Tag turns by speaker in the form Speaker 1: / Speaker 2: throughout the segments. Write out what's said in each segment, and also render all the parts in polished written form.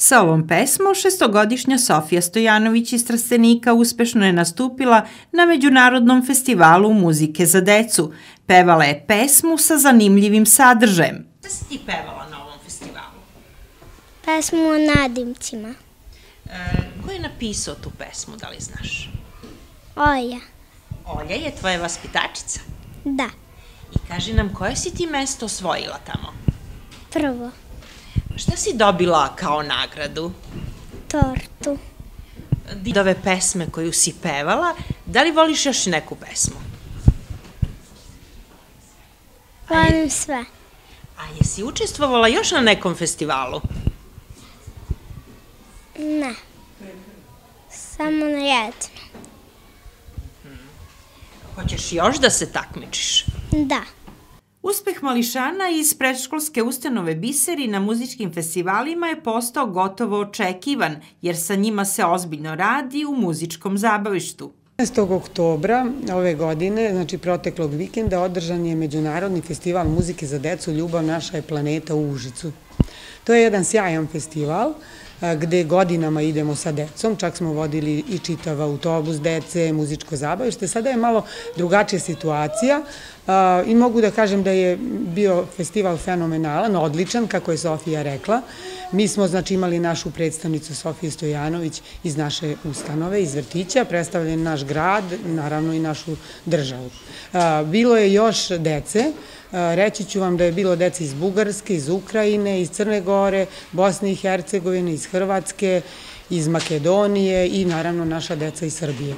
Speaker 1: Sa ovom pesmom šestogodišnja Sofija Stojanović iz Trstenika uspešno je nastupila na Međunarodnom festivalu muzike za decu. Pevala je pesmu sa zanimljivim sadržajem. Šta si ti pevala na ovom festivalu?
Speaker 2: Pesmu o nadimcima.
Speaker 1: Ko je napisao tu pesmu, da li znaš?
Speaker 2: Olja.
Speaker 1: Olja je tvoja vaspitačica?
Speaker 2: Da.
Speaker 1: I kaži nam, koje si ti mesto osvojila tamo?
Speaker 2: Prvo.
Speaker 1: Šta si dobila kao nagradu?
Speaker 2: Tortu.
Speaker 1: Od ove pesme koju si pevala, da li voliš još neku pesmu?
Speaker 2: Volim sve.
Speaker 1: A jesi učestvovala još na nekom festivalu?
Speaker 2: Ne. Samo na jednu.
Speaker 1: Hoćeš još da se takmičiš?
Speaker 2: Da.
Speaker 1: Uspeh mališana iz predškolske ustanove Biseri na muzičkim festivalima je postao gotovo očekivan, jer sa njima se ozbiljno radi u muzičkom zabavištu.
Speaker 3: 15. oktobra ove godine, znači proteklog vikenda, održan je Međunarodni festival muzike za decu Ljubav naša je planeta u Užicu. To je jedan sjajan festival gde godinama idemo sa decom, čak smo vodili i čitav autobus dece, muzičko zabavište. Sada je malo drugačija situacija i mogu da kažem da je bio festival fenomenalan, odličan, kako je Sofija rekla. Mi smo, znači, imali našu predstavnicu Sofiju Stojanović iz naše ustanove, iz vrtića, predstavljen naš grad, naravno i našu državu. Bilo je još dece. Reći ću vam da je bilo dece iz Bugarske, iz Ukrajine, iz Crne Gore, Bosne i Hercegovine, iz Hrvatske, iz Makedonije i naravno naša deca iz Srbije.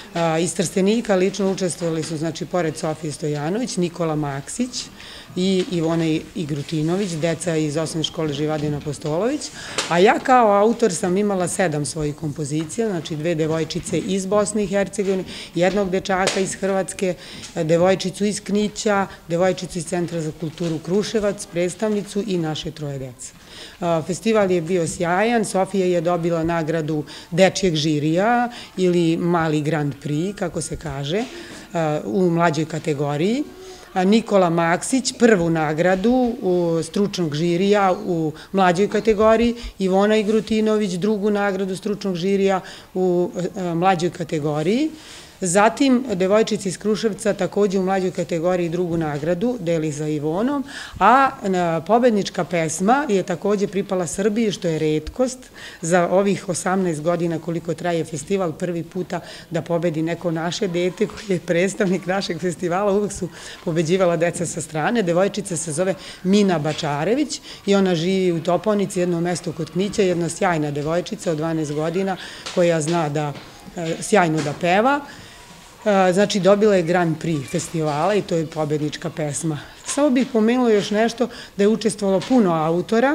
Speaker 3: Iz Trstenika lično učestvovali su, znači, pored Sofije Stojanović, Nikola Maksić i Ivona Igrutinović, deca iz osnovne škole Živadin Apostolović, a ja kao autor sam imala 7 svojih kompozicija, znači 2 devojčice iz Bosne i Hercegovine, jednog dečaka iz Hrvatske, devojčicu iz Knića, devojčicu iz Centra za kulturu Kruševac, predstavnicu i naše 3 dece. Festival je bio sjajan, Sofija je dobila nagradu dečijeg žirija ili mali Grand Prix, kako se kaže, u mlađoj kategoriji. Nikola Maksić prvu nagradu stručnog žirija u mlađoj kategoriji, Ivona Igrutinović drugu nagradu stručnog žirija u mlađoj kategoriji. Zatim, devojčica iz Kruševca takođe u mlađoj kategoriji drugu nagradu, deli sa Ivonom, a pobednička pesma je takođe pripala Srbiji, što je retkost za ovih 18 godina koliko traje festival, prvi puta da pobedi neko naše dete koji je predstavnik našeg festivala, uvek su pobeđivala deca sa strane. Devojčica se zove Mina Bačarević i ona živi u Toponici, jedno mesto kod Knića, jedna sjajna devojčica od 12 godina koja zna da sjajno da peva. Znači, dobila je Grand Prix festivala i to je pobednička pesma. Samo bih pomenula još nešto, da je učestvovalo puno autora,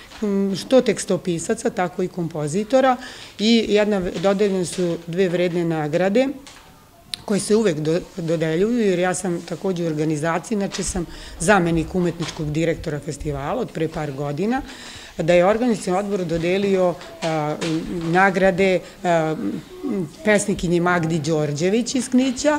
Speaker 3: što tekstopisaca, tako i kompozitora, i dodeljene su 2 vredne nagrade koje se uvek dodeljuju, jer ja sam takođe u organizaciji, znači sam zamenik umetničkog direktora festivala od pre par godina, da je organizacioni odbor dodelio nagrade pesnikinji Magdi Đorđević iz Knića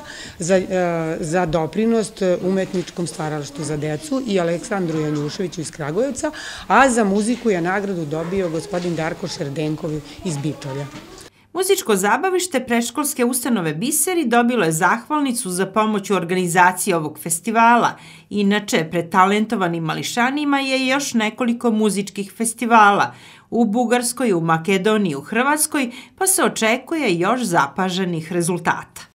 Speaker 3: za doprinost umetničkom stvaralaštvu za decu i Aleksandru Janjuševiću iz Kragujevca, a za muziku je nagradu dobio gospodin Darko Šerdenkov iz Bičolja.
Speaker 1: Muzičko zabavište predškolske ustanove Biseri dobilo je zahvalnicu za pomoć u organizaciji ovog festivala. Inače, pred talentovanim mališanima je još nekoliko muzičkih festivala u Bugarskoj, u Makedoniji, u Hrvatskoj, pa se očekuje još zapaženih rezultata.